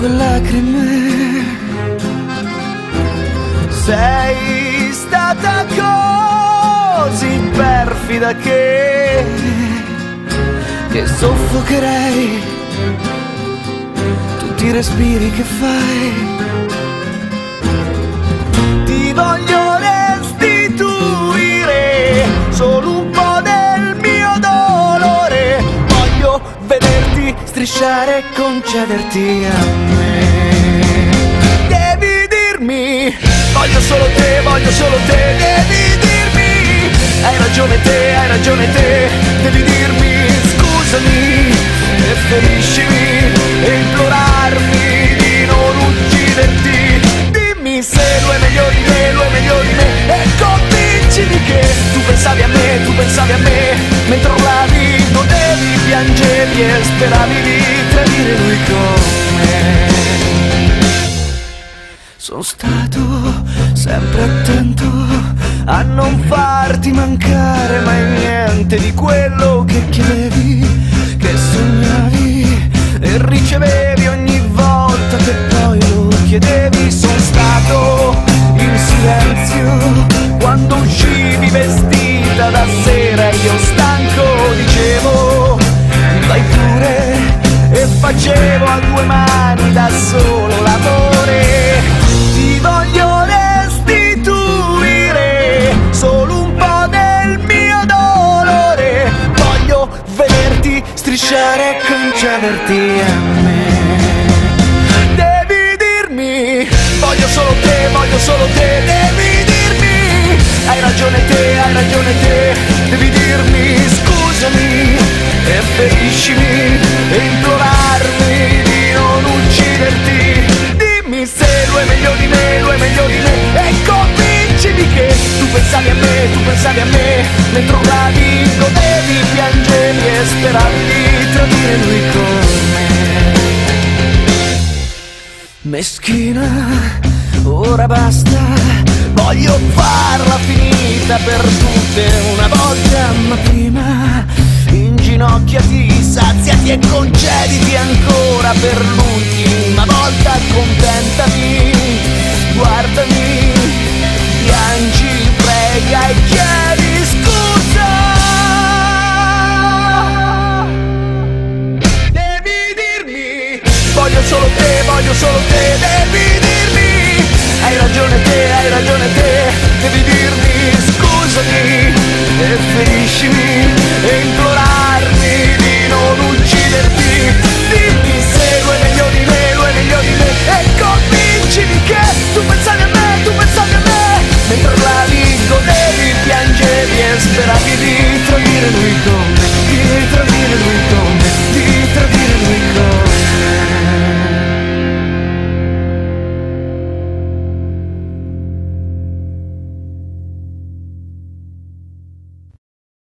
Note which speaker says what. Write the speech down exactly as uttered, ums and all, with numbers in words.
Speaker 1: tue lacrime. Sei stata così perfida che, che soffocherei tutti i respiri che fai. Ti voglio restituire solo un po' del mio dolore. Voglio vederti strisciare e concederti a me. Devi dirmi, voglio solo te, voglio solo te. Devi dirmi, hai ragione te, hai ragione te. Devi dirmi, scusami e feriscimi e implorarmi di non ucciderti. Dimmi se lui è meglio di me, lui è meglio di me, e convincimi che tu pensavi a me, tu pensavi a me. Mentre urlavi, godevi, piangevi e speravi di tradire lui con me. Sono stato sempre attento a non farti mancare mai niente di quello che chiedevi, che sognavi e ricevevi ogni volta che poi lo chiedevi. Sono stato in silenzio quando uscivi vestita da sera e io stanco dicevo vai pure, e facevo a due mani da solo l'amore. Ti voglio restituire solo un po' del mio dolore. Voglio vederti strisciare e concederti a me. Devi dirmi, voglio solo te, voglio solo te. Devi dirmi, hai ragione te, hai ragione te. Devi dirmi, scusami e feriscimi e implorarmi di non ucciderti. Dimmi se lui è meglio di me, lui è meglio di me, e convincimi che tu pensavi a me, tu pensavi a me. Mentre urlavi, godevi, piangevi e speravi di tradire lui con me. Meschina, ora basta, voglio farla finita per tutte una volta. Ma prima inginocchiati, saziati e concediti ancora per l'ultima volta. Accontentami, guardami, piangi, prega e chiedi scusa. Devi dirmi, voglio solo te, voglio solo te. Devi dirmi, hai ragione te, hai ragione te. Devi dirmi, scusami e feriscimi e implorarmi di non ucciderti.